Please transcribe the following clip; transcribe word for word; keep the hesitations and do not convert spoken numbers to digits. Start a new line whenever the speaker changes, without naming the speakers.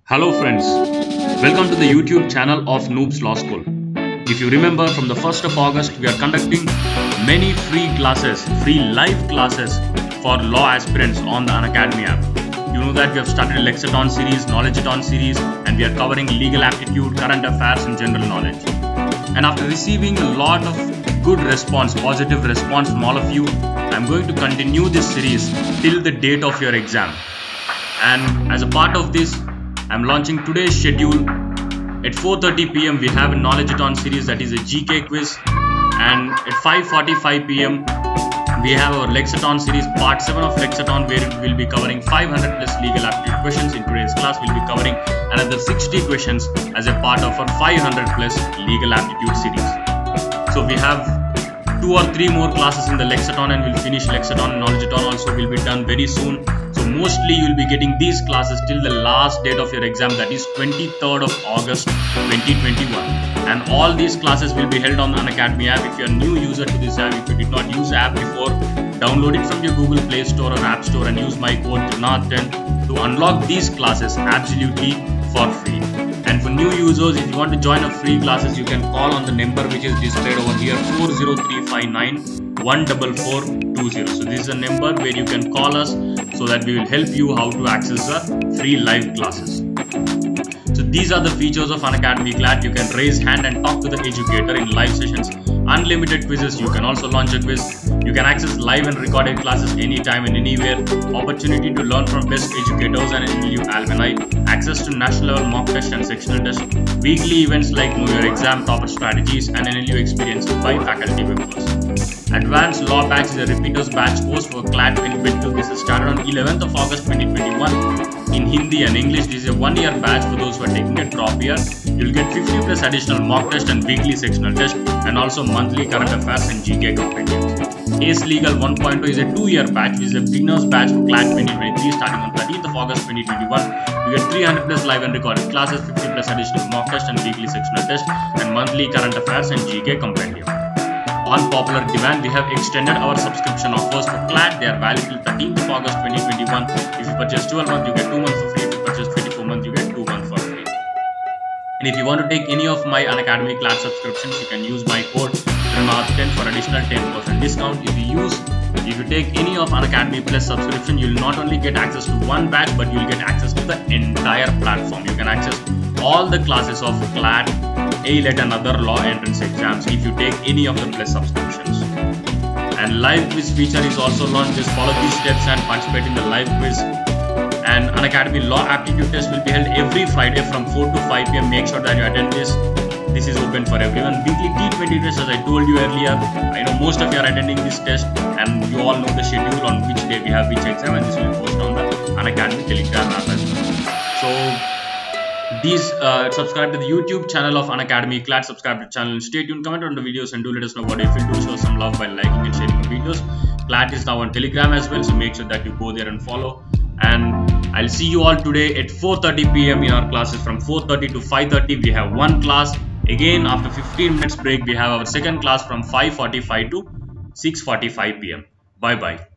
Hello friends, welcome to the YouTube channel of Noobs Law School. If you remember, from the first of August we are conducting many free classes, free live classes for law aspirants on the Unacademy app. You know that we have started a Lexaton series, Knowledgeaton series, and we are covering legal aptitude, current affairs and general knowledge. And after receiving a lot of good response, positive response from all of you, I am going to continue this series till the date of your exam. And as a part of this, I am launching today's schedule. At four thirty p m we have a Knowledgeaton series, that is a G K quiz, and at five forty-five p m we have our Lexaton series, part seven of Lexaton, where we will be covering five hundred plus legal aptitude questions. In today's class we will be covering another sixty questions as a part of our five hundred plus legal aptitude series. So we have two or three more classes in the Lexaton and we'll finish Lexaton. And Knowledgeaton also will be done very soon. So mostly you will be getting these classes till the last date of your exam, that is twenty-third of August twenty twenty-one. And all these classes will be held on the Unacademy app. If you are a new user to this app, if you did not use the app before, download it from your Google Play Store or App Store and use my code Trinath ten to unlock these classes absolutely for free. And for new users, if you want to join a free classes, you can call on the number which is displayed over here, four zero three five nine one four four two zero. So this is a number where you can call us so that we will help you how to access the free live classes. So these are the features of Unacademy Clat. You can raise hand and talk to the educator in live sessions. Unlimited quizzes. You can also launch a quiz. You can access live and recorded classes anytime and anywhere. Opportunity to learn from best educators and N L U alumni. Access to national level mock test and sectional test. Weekly events like Know Your Exam, Topper Strategies and N L U experiences by faculty members. Advanced Law Batch is a repeaters batch course for Clat twenty twenty-two. This is started on eleventh of August twenty twenty-one. In Hindi and English, this is a one year batch for those who are taking a drop year. You will get fifty plus additional mock test and weekly sectional test, and also monthly current affairs and G K compendiums. Case Legal one point oh is a two year batch, which is a beginners batch for Clat twenty twenty-three starting on thirteenth of August twenty twenty-one. You get three hundred plus live and recorded classes, fifty plus additional mock test and weekly sectional test, and monthly current affairs and G K compendium. On popular demand, we have extended our subscription offers for Clat. They are valid till thirteenth of August twenty twenty-one. If you purchase twelve months, you get two months for free. If you purchase twenty-four months, you get two months for free. And if you want to take any of my Unacademy Clat subscriptions, you can use my code Trinath ten for additional ten percent discount. If you use, if you take any of Unacademy Plus subscription, you will not only get access to one batch, but you will get access to the entire platform. You can access all the classes of Clat, A L E T and other law entrance exams if you take any of the Plus subscriptions. And live quiz feature is also launched. Just follow these steps and participate in the live quiz. And Unacademy Law Aptitude Test will be held every Friday from four to five p m Make sure that you attend this. This is open for everyone. Weekly T twenty test, as I told you earlier. I know most of you are attending this test and you all know the schedule on which day we have which exam, and this will post on the Unacademy Telegram app as well. So These uh, subscribe to the YouTube channel of Unacademy Clat. Subscribe to the channel and stay tuned. Comment on the videos and do let us know what if you do. Show some love by liking and sharing the videos. Clat is now on Telegram as well, so make sure that you go there and follow. And I'll see you all today at four thirty p m in our classes. From four thirty to five thirty we have one class. Again, after fifteen minutes break we have our second class from five forty-five to six forty-five p m Bye bye.